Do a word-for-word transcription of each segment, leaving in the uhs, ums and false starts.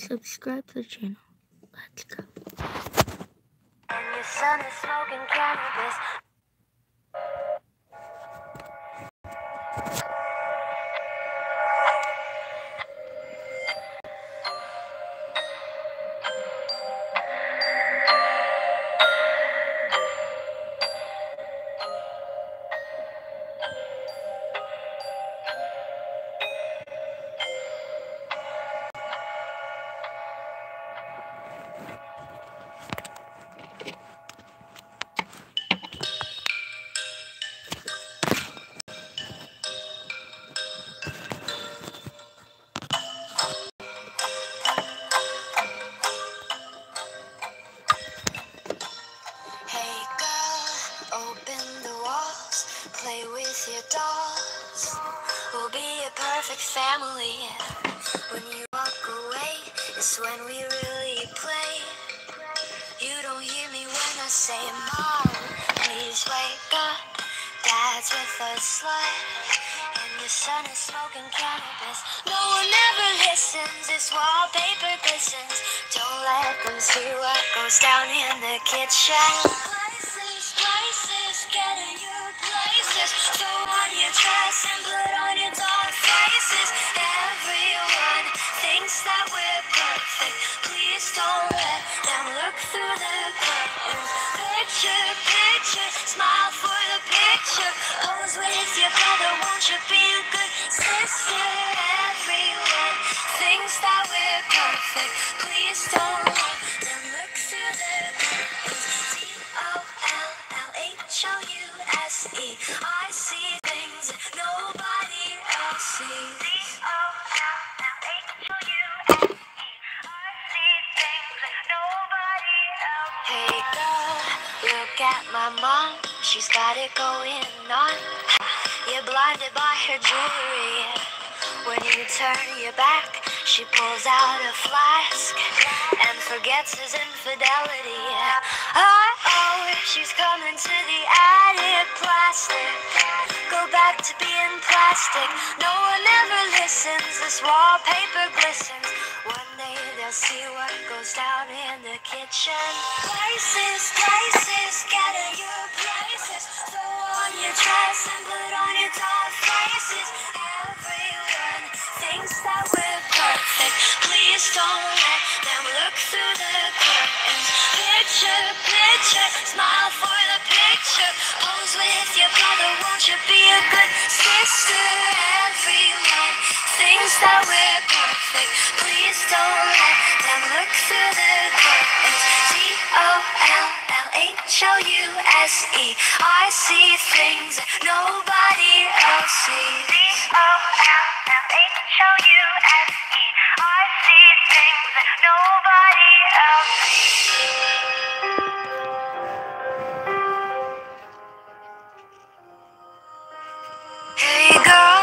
subscribe to the channel. Let's go. And your son is smoking cannabis. Hey girl, open the walls, play with your dolls. We'll be a perfect family. When you walk away, it's when we really play. You don't hear me when I say, Mom, please wake up. Dad's with a slut, and your son is smoking cannabis. No one ever listens, this wallpaper glistens. Don't let them see what goes down in the kitchen. Places, places, get in your places. Throw on your dress and put on your dog faces. Everyone thinks that we're perfect. Please don't let them look through the curtains. Picture, picture, smile for the picture. Pose with your brother, won't you be a good sister? Everyone thinks that we're perfect. Please don't let them look through the curtains. D O L L H O U S E. I see things that nobody else sees. D O L L H O U S E. I see things that nobody else sees. Hey girl, look at my mom. She's got it going on. You're blinded by her jewelry. When you turn your back, she pulls out a flask and forgets his infidelity. Uh-oh, she's coming to the attic. Plastic, go back to being plastic. No one ever listens, this wallpaper glistens. One day they'll see what goes down in the kitchen. Places, places, get in your places. Throw on your dress and put on your dog faces. Everyone thinks that we're perfect. Please don't let them look through the curtains. Picture, picture, smile for the picture. Pose with your brother, won't you be a good sister? Everyone thinks that we're perfect. Please don't let them look through the curtains. D O L L H O U S E. I see things that nobody else sees. D O L L H O U S E. I see things that nobody else sees. Hey girl,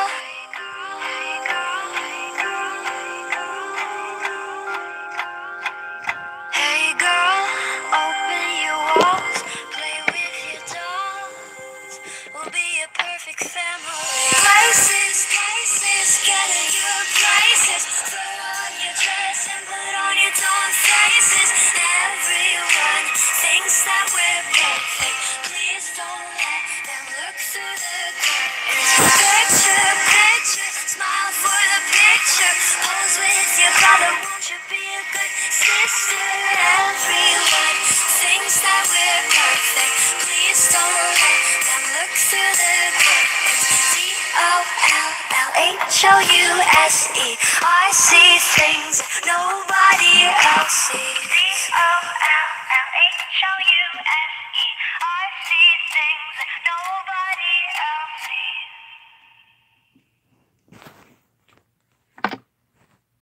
hey girl, open your walls, play with your dolls. We'll be a perfect family. Places, places, get in your places. Put on your dress and put on your dog faces. Everyone thinks that we're perfect. Please don't let them look through the curtains. Picture, picture, smile for the picture. Pose with your brother, won't you be a good sister? Everyone thinks that we're perfect. Please don't let them look through the curtains. D O L L H O U S E.